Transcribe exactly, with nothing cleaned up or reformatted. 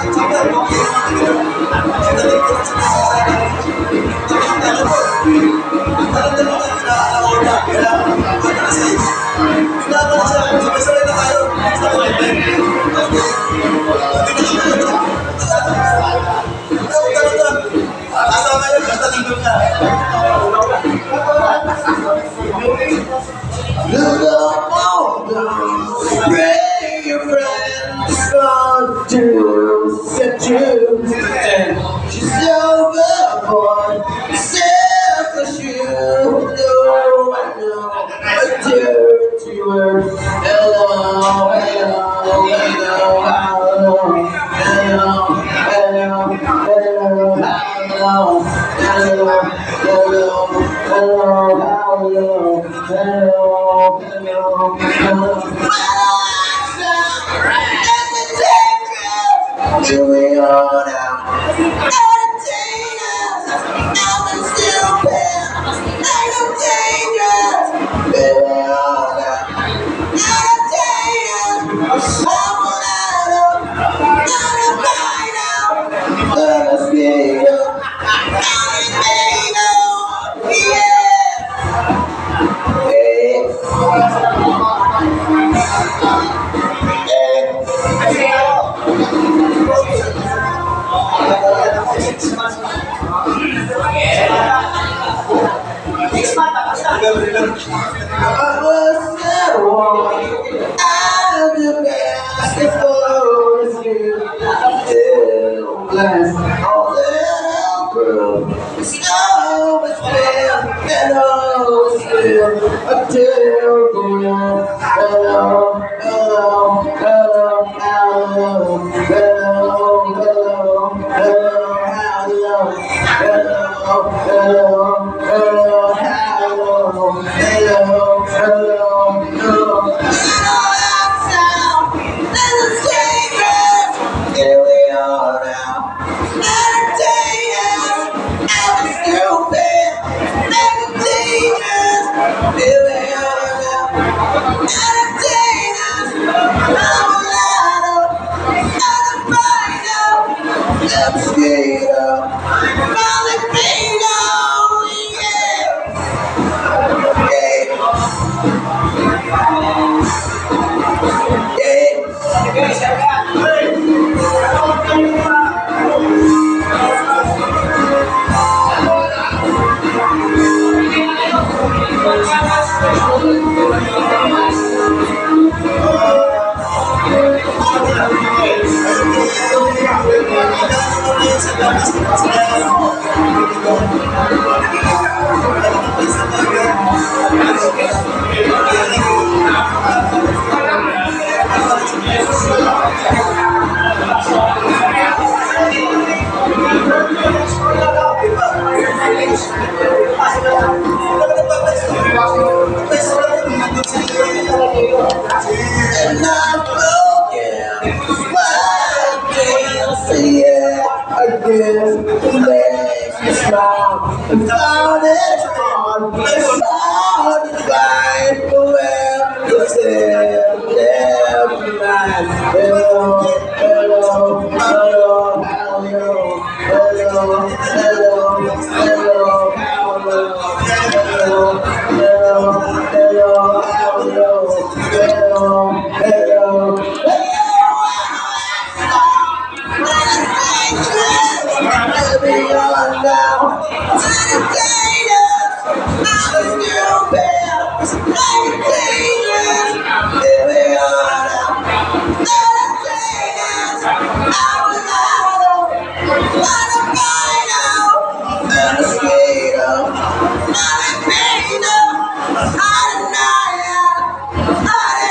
Bring your friends on to set you down. She's overboard, selfish you. No, I know, a dirty word. Hello, hello, hello, hello, hello, hello, hello, hello, hello, hello, hello, hello, hello, hello. Here we are now. Entertain us. Now we're still there. Entertain us. Here we are now. Entertain us. I'm out of. Not by now. Let us be up. Entertain us. Yeah. Hey. I was that one out of the basketball with you. Still blessed all that girl. Snow was still and all was still until the hello, hello, hello, hello, hello, hello, hello, hello, hello, hello, hello, hello, hello, hello, hello. Here we are now. Entertain us. I'm stupid. Entertain us. Here we are now. Entertain us. I'm a ladder. Not a fighter. I'm scared of. Molly Bingo. And I'm broken, but I can't see it again. It makes me smile. I found it hard. I found it right. Well, it's there, never mind. Hello, hello, hello, hello, hello, hello, hello, hello, hello, hello, hello, hello. Hello, hello, we are now. Entertain us. I'm stupid. Entertain us. Here we are now. Entertain us. I'm a ladder. Not a fighter. And a skater. Not a painter. I deny it. I